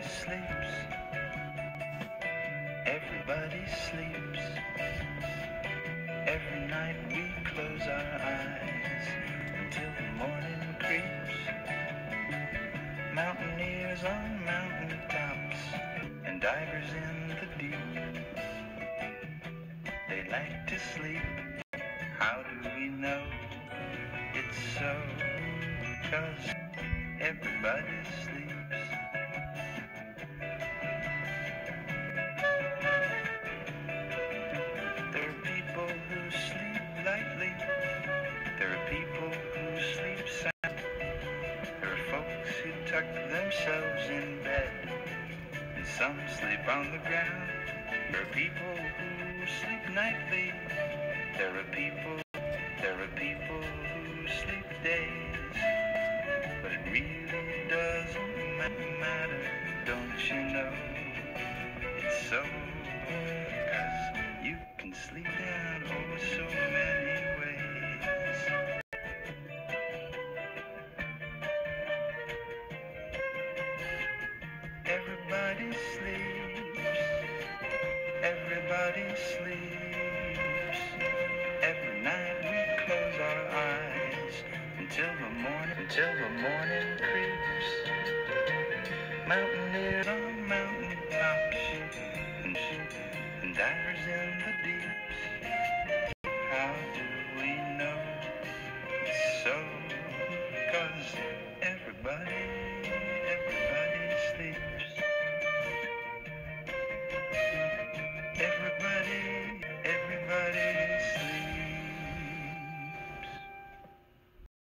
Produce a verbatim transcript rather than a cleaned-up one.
sleeps. Everybody sleeps. Every night we close our eyes until the morning creeps. Mountaineers on mountain tops and divers in the deep. They like to sleep. How do we know it's so? 'Cause everybody sleeps. There are people who sleep lightly. There are people who sleep sound. There are folks who tuck themselves in bed, and some sleep on the ground. There are people who sleep nightly. There are people, there are people who sleep days. But it really doesn't matter, don't you know? It's so, 'cause you can sleep in oh so many ways. Everybody sleeps. Everybody sleeps. Every night we close our eyes until the morning, until the morning creeps. Mountaineers on